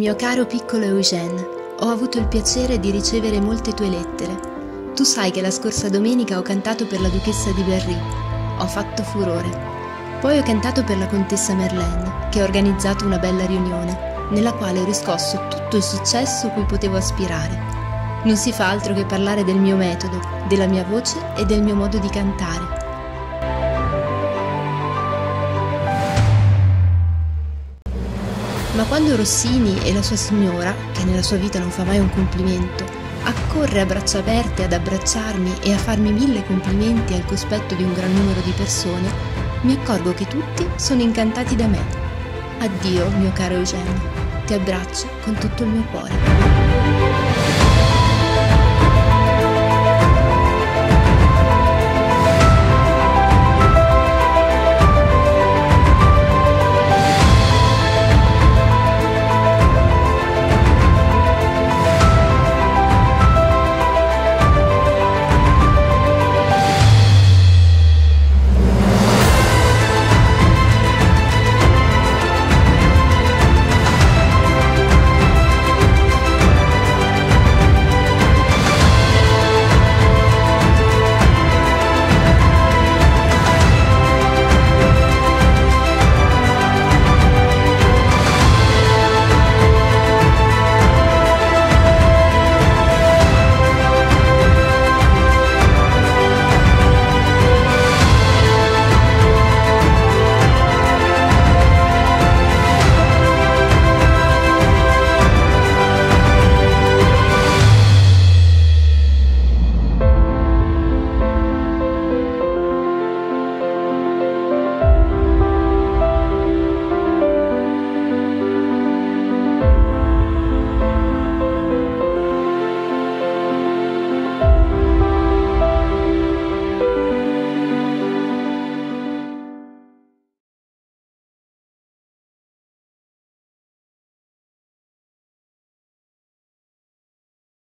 Mio caro piccolo Eugène, ho avuto il piacere di ricevere molte tue lettere. Tu sai che la scorsa domenica ho cantato per la duchessa di Berry. Ho fatto furore. Poi ho cantato per la contessa Merlin, che ha organizzato una bella riunione, nella quale ho riscosso tutto il successo cui potevo aspirare. Non si fa altro che parlare del mio metodo, della mia voce e del mio modo di cantare. Ma quando Rossini e la sua signora, che nella sua vita non fa mai un complimento, accorre a braccia aperte ad abbracciarmi e a farmi 1000 complimenti al cospetto di un gran numero di persone, mi accorgo che tutti sono incantati da me. Addio, mio caro Eugène, ti abbraccio con tutto il mio cuore.